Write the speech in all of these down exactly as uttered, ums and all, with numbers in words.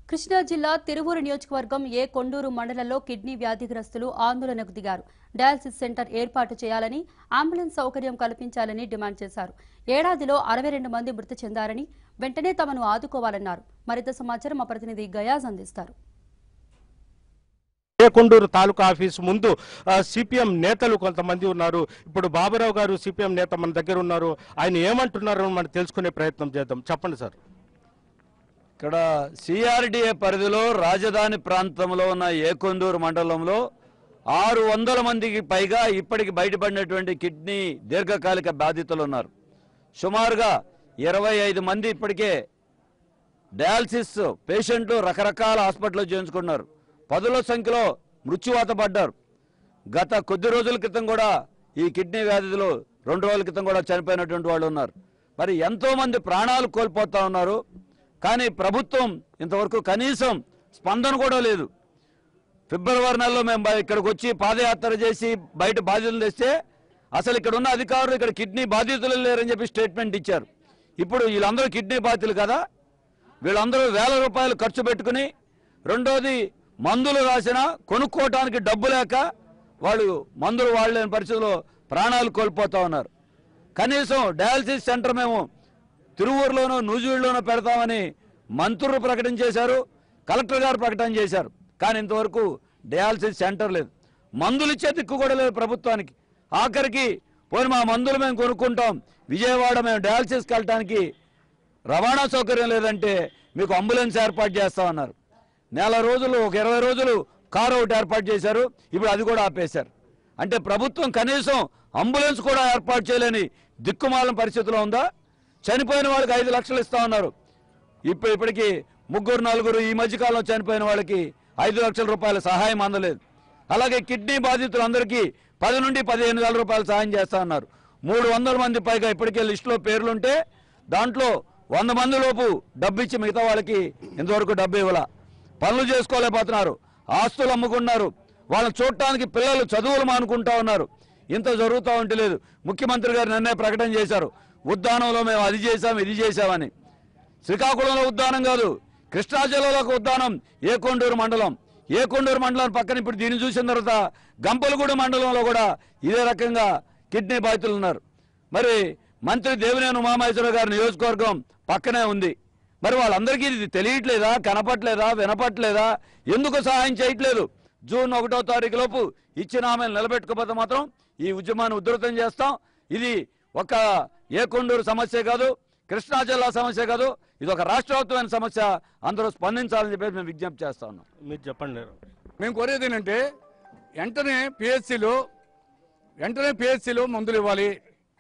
కృష్ణా జిల్లా తిరువూరు నియోజకవర్గం ఏ కొండూరు మండలంలో కిడ్నీ వ్యాధిగ్రస్తులు ఆందోళనకు దిగారు. డయాలసిస్ సెంటర్ ఏర్పాటు చేయాలని, అంబులెన్స్ సౌకర్యం కల్పించాలని డిమాండ్ చేశారు. ఏడాదిలో అరవై రెండు మంది మృతి చెందారని, వెంటనే తమను ఆదుకోవాలన్నారు. మరింత సమాచారం మా ప్రతినిధి గయాజ్ అందిస్తారు. కొండూరు తాలూకా ఆఫీసు ముందు సిపిఎం నేతలు కొంతమంది ఉన్నారు. ఇప్పుడు బాబురావు గారు సిపిఎం నేత మన దగ్గర ఉన్నారు. ఆయన ఏమంటున్నారో మనం తెలుసుకునే ప్రయత్నం చేద్దాం. చెప్పండి సార్. ఇక్కడ సిఆర్డిఏ పరిధిలో రాజధాని ప్రాంతంలో ఉన్న ఏకొండూరు మండలంలో ఆరు వందల మందికి పైగా ఇప్పటికి బయటపడినటువంటి కిడ్నీ దీర్ఘకాలిక బాధితులు ఉన్నారు. సుమారుగా ఇరవై ఐదు మంది ఇప్పటికే డయాలసిస్ పేషెంట్లు రకరకాల హాస్పిటల్లో చేయించుకున్నారు. పదుల సంఖ్యలో మృత్యువాత పడ్డారు. గత కొద్ది రోజుల క్రితం కూడా ఈ కిడ్నీ వ్యాధిలో రెండు రోజుల క్రితం కూడా చనిపోయినటువంటి వాళ్ళు ఉన్నారు. మరి ఎంతోమంది ప్రాణాలు కోల్పోతా ఉన్నారు. కానీ ప్రభుత్వం ఇంతవరకు కనీసం స్పందన కూడా లేదు. ఫిబ్రవరి నెలలో మేము ఇక్కడికి వచ్చి పాదయాత్ర చేసి బయట బాధితులు తెస్తే అసలు ఇక్కడ ఉన్న అధికారులు ఇక్కడ కిడ్నీ బాధితులు లేరని చెప్పి స్టేట్మెంట్ ఇచ్చారు. ఇప్పుడు వీళ్ళందరూ కిడ్నీ బాధితులు కదా, వీళ్ళందరూ వేల రూపాయలు ఖర్చు పెట్టుకుని, రెండోది మందులు రాసినా కొనుక్కోవటానికి డబ్బు లేక వాళ్ళు మందులు వాడలేని పరిస్థితుల్లో ప్రాణాలు కోల్పోతూ ఉన్నారు. కనీసం డయాలసిస్ సెంటర్ మేము తిరువూరులోనో నూజివీడులోనో పెడతామని మంత్రులు ప్రకటన చేశారు, కలెక్టర్ గారు ప్రకటన చేశారు. కానీ ఇంతవరకు డయాలసిస్ సెంటర్ లేదు. మందులు ఇచ్చే దిక్కు కూడా లేదు ప్రభుత్వానికి. ఆఖరికి పోయి మా మందులు మేము కొనుక్కుంటాం, విజయవాడ మేము డయాలసిస్కి వెళ్ళటానికి రవాణా సౌకర్యం లేదంటే మీకు అంబులెన్స్ ఏర్పాటు చేస్తామన్నారు. నెల రోజులు ఒక ఇరవై రోజులు కారు ఒకటి ఏర్పాటు చేశారు. ఇప్పుడు అది కూడా ఆపేశారు. అంటే ప్రభుత్వం కనీసం అంబులెన్స్ కూడా ఏర్పాటు చేయలేని దిక్కుమాలిన పరిస్థితిలో ఉందా? చనిపోయిన వాళ్ళకి ఐదు లక్షలు ఇస్తా ఉన్నారు. ఇప్పుడు ఇప్పటికీ ముగ్గురు నలుగురు ఈ మధ్యకాలంలో చనిపోయిన వాళ్ళకి ఐదు లక్షల రూపాయల సహాయం అందలేదు. అలాగే కిడ్నీ బాధితులందరికీ పది నుండి పదిహేను వేల రూపాయలు సహాయం చేస్తా ఉన్నారు. మూడు వందల మంది పైగా ఇప్పటికే లిస్టులో పేర్లుంటే దాంట్లో వంద మంది లోపు డబ్బు ఇచ్చి మిగతా వాళ్ళకి ఇంతవరకు డబ్బు ఇవ్వాల. పనులు చేసుకోలేకపోతున్నారు, ఆస్తులు అమ్ముకున్నారు. వాళ్ళని చూడటానికి పిల్లలు చదువులు మానుకుంటా ఉన్నారు. ఇంత జరుగుతూ ఉంటే లేదు. ముఖ్యమంత్రి గారు నిన్నే ప్రకటన చేశారు, ఉద్దానంలో మేము అది చేశాం ఇది చేశామని. శ్రీకాకుళంలో ఉద్దానం కాదు, కృష్ణా జిల్లాలో ఒక ఉద్దానం ఏకొండూరు మండలం. ఏకొండూరు మండలం పక్కన ఇప్పుడు దీన్ని చూసిన తర్వాత గంపలగూడ మండలంలో కూడా ఇదే రకంగా కిడ్నీ బాధితులు ఉన్నారు. మరి మంత్రి దేవినేని ఉమామహేశ్వర గారి నియోజకవర్గం పక్కనే ఉంది. మరి వాళ్ళందరికీ ఇది తెలియట్లేదా, కనపట్లేదా, వినపట్లేదా? ఎందుకు సహాయం చేయట్లేదు? జూన్ ఒకటో తారీఖు లోపు ఇచ్చిన హామీలు నిలబెట్టుకోకపోతే మాత్రం ఈ ఉద్యమాన్ని ఉధృతం చేస్తాం. ఇది ఒక ఏకొండూరు సమస్య కాదు, కృష్ణా జిల్లా సమస్య కాదు, ఇది ఒక రాష్ట్రవ్యాప్తమైన సమస్య. అందరూ స్పందించాలని చెప్పేసి మేము విజ్ఞప్తి చేస్తా ఉన్నాం. మీరు చెప్పండి. మేము కోరేది ఏంటంటే వెంటనే పిహెచ్సిలో వెంటనే పిహెచ్సిలో మందులు ఇవ్వాలి.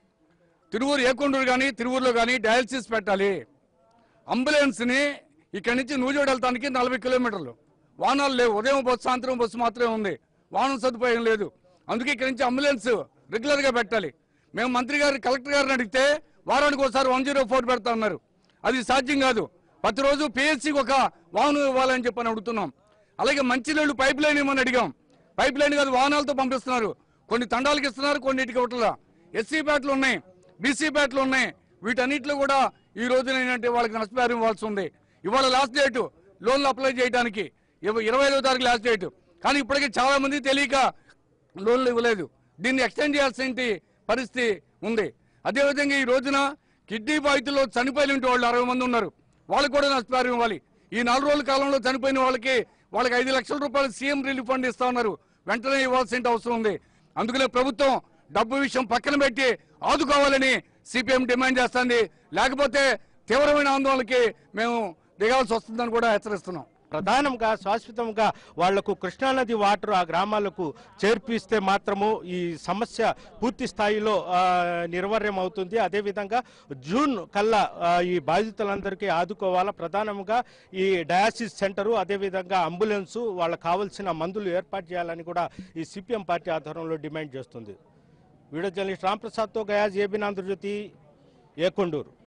తిరువూరు ఏకొండూరు కానీ తిరువూరులో కానీ డయాలసిస్ పెట్టాలి. అంబులెన్స్ని ఇక్కడి నుంచి నూజివీడు వెళ్తానికి నలభై కిలోమీటర్లు, వాహనాలు లేవు. ఉదయం బస్సు సాయంత్రం బస్సు మాత్రమే ఉంది, వాహనం సదుపాయం లేదు. అందుకే ఇక్కడి నుంచి అంబులెన్స్ రెగ్యులర్గా పెట్టాలి. మేము మంత్రి గారు కలెక్టర్ గారిని అడిగితే వారానికి ఒకసారి వన్ జీరో ఫోర్ పెడతా ఉన్నారు. అది సాధ్యం కాదు. ప్రతిరోజు పిహెచ్సికి ఒక వాహనం ఇవ్వాలని చెప్పని అడుగుతున్నాం. అలాగే మంచినీళ్ళు పైప్ లైన్ ఇవ్వమని అడిగాం. పైప్ లైన్ కాదు, వాహనాలతో పంపిస్తున్నారు. కొన్ని తండాలకు ఇస్తున్నారు, కొన్నిటికి ఇవ్వట్లా. ఎస్సీ బ్యాట్లు ఉన్నాయి, బీసీ బ్యాట్లు ఉన్నాయి. వీటన్నిటిలో కూడా ఈ రోజున ఏంటంటే వాళ్ళకి నష్టపరిహారం ఇవ్వాల్సి ఉంది. ఇవాళ లాస్ట్ డేటు లోన్లు అప్లై చేయడానికి ఇరవై ఐదో తారీఖు లాస్ట్ డేటు. కానీ ఇప్పటికీ చాలా మంది తెలియక లోన్లు ఇవ్వలేదు. దీన్ని ఎక్స్టెండ్ చేయాల్సిన పరిస్థితి ఉంది. అదేవిధంగా ఈ రోజున కిడ్నీ బాధితుల్లో చనిపోయిన వాళ్ళు అరవై మంది ఉన్నారు. వాళ్ళకు కూడా నష్టపరిహారం ఇవ్వాలి. ఈ నాలుగు రోజుల కాలంలో చనిపోయిన వాళ్ళకి వాళ్ళకి ఐదు లక్షల రూపాయలు సీఎం రిలీఫ్ ఫండ్ ఇస్తా ఉన్నారు. వెంటనే ఇవ్వాల్సిన అవసరం ఉంది. అందుకనే ప్రభుత్వం డబ్బు విషయం పక్కన పెట్టి ఆదుకోవాలని సిపిఎం డిమాండ్ చేస్తుంది. లేకపోతే తీవ్రమైన ఆందోళనకి మేము దిగాల్సి వస్తుందని కూడా హెచ్చరిస్తున్నాం. ప్రధానంగా శాశ్వతంగా వాళ్లకు కృష్ణానది వాటర్ ఆ గ్రామాలకు చేర్పిస్తే మాత్రము ఈ సమస్య పూర్తి స్థాయిలో నిర్వర్యం అవుతుంది. అదేవిధంగా జూన్ కల్లా ఈ బాధితులందరికీ ఆదుకోవాలా. ప్రధానంగా ఈ డయాలసిస్ సెంటరు, అదేవిధంగా అంబులెన్సు, వాళ్ళకు కావాల్సిన మందులు ఏర్పాటు చేయాలని కూడా ఈ సిపిఎం పార్టీ ఆధ్వర్యంలో డిమాండ్ చేస్తుంది. వీడియో జర్నలిస్ట్ రాంప్రసాద్తో గయాజ్, ఏబీ ఆంధ్రజ్యోతి, ఏకొండూరు.